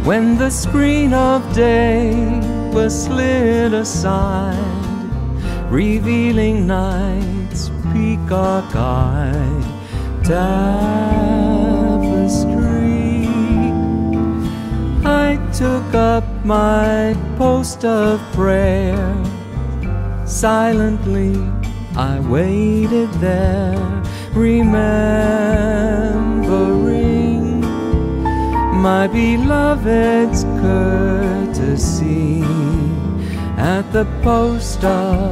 when the screen of day was slid aside, revealing night's peacock-eyed tapestry. I took up my post of prayer. Silently I waited there, remembering my beloved's courtesy at the post of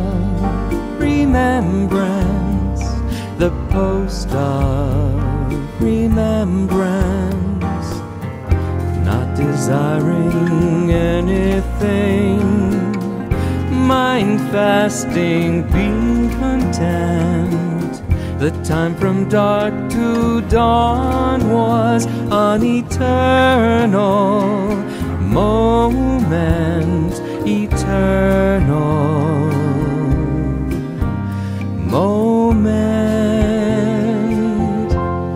remembrance, the post of remembrance. Not desiring anything, mind fasting, be content. The time from dark to dawn was an eternal moment, eternal moment.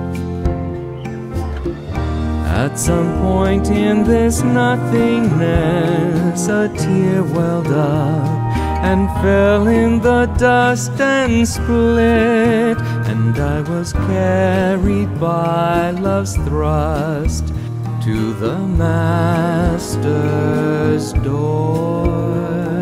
At some point in this nothingness, a tear welled up and fell in the dust and split, and I was carried by love's thrust to the Master's door.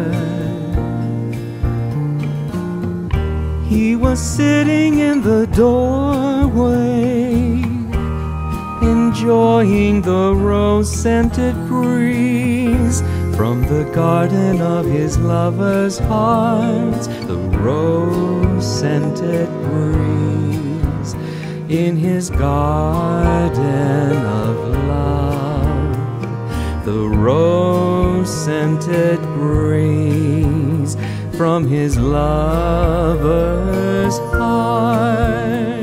He was sitting in the doorway, enjoying the rose-scented breeze from the garden of his lover's heart, the rose-scented breeze in his garden of love, the rose-scented breeze from his lover's heart.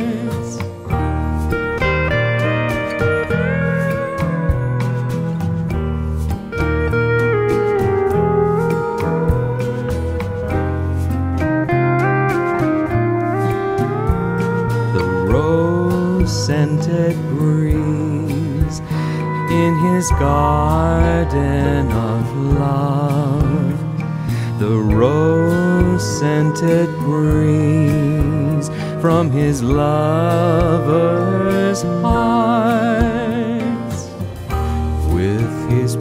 Scented breeze in his garden of love, the rose-scented breeze from his lover's heart. With his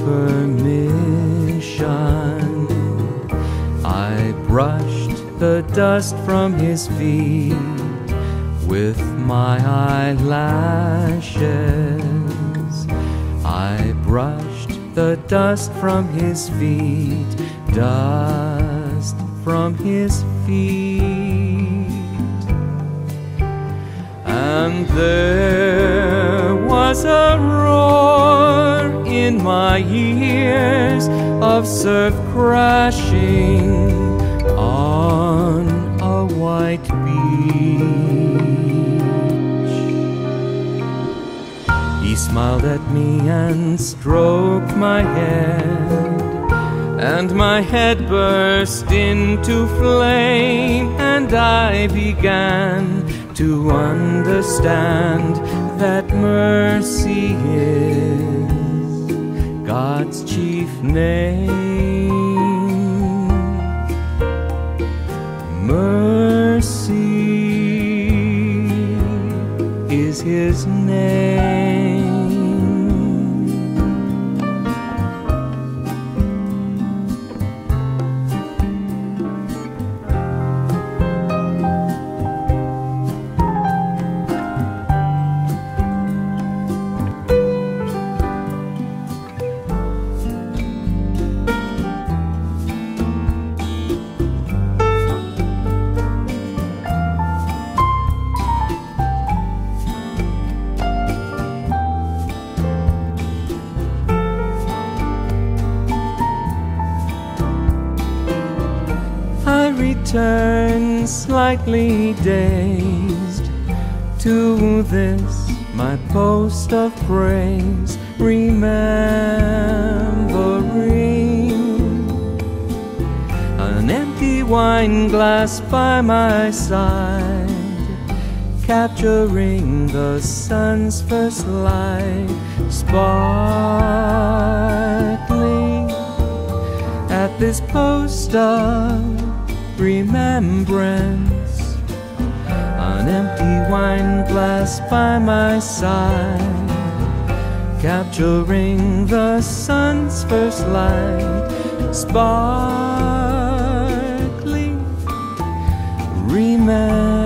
permission, I brushed the dust from his feet with my eyelashes. I brushed the dust from his feet, dust from his feet. And there was a roar in my ears of surf crashing on a white beach. He smiled at me and stroked my head, and my head burst into flame, and I began to understand that mercy is God's chief name. Mercy is his name. Return slightly dazed to this my post of praise, remembering an empty wine glass by my side, capturing the sun's first light, sparkling at this post of remembrance. An empty wine glass by my side, capturing the sun's first light, sparkling remembrance.